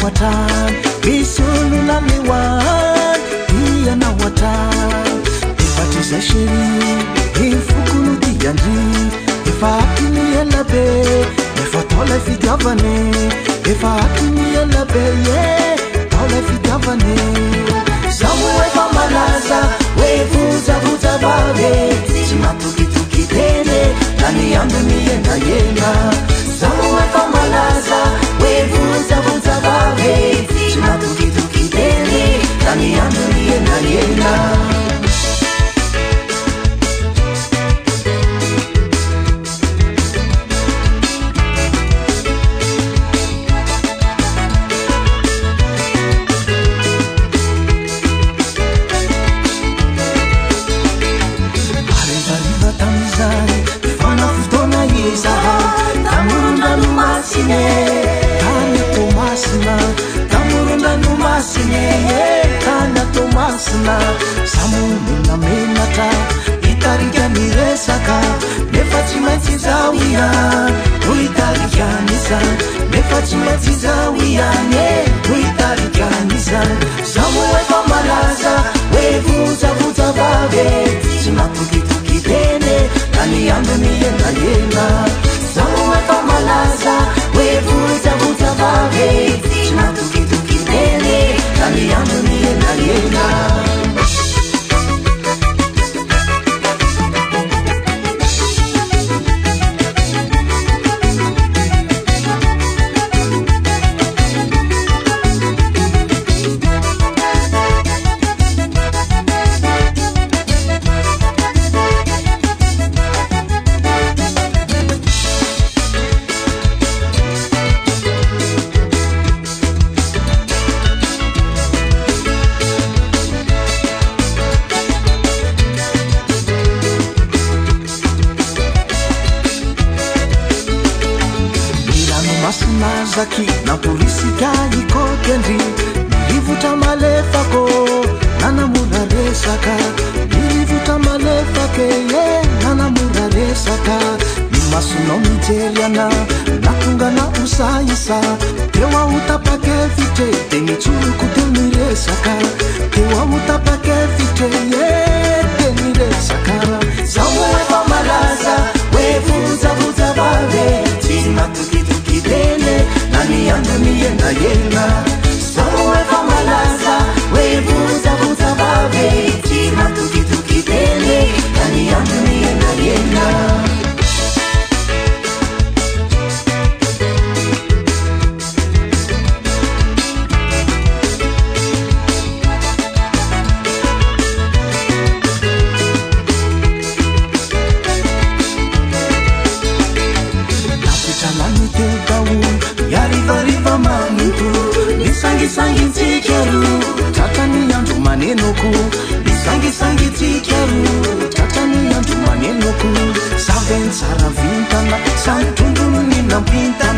watan bisuluna liwan yana watan ifatiza shiri ifukunu diandri ifatini yelabe ifatole fitavane ifatini yelabe ye tole fitavane Samuel Famalaza wevuza vuza babe Simatuki tuki tene Nani yandu nienda yena Samuel Famalaza wevuza vuza babe Simatuki tuki tene Nani yandu nienda yena Samuna menata itarigani resaka nefatimati zawia uitariganisa nefatimati zawia ne uitariganisa Samuel Famalaza wevuza vuza babe simatuki tene nani yandu nienda yena Samuel Famalaza wevuza vuza babe simatuki tene nani yandu nienda yena Zaki na polisi gani kokendri nilivuta malefako nana muraresaka nilivuta malefake ye nana muraresaka nimasuno miteliana natunga na usaisa kewa utapake vite tenichuru kutemiresaka kewa utapake vite ye temiresaka Samuel Famalaza wevuza vuza babe timatuki tene nani yandu nienda yena Samuel Famalaza wevuza vuza babe timatuki tene nani yandu nienda yena Sangi tikeru tatani yandu manenoku sangi tikeru tatani yandu manenoku saven saravintana santundunu ninampinta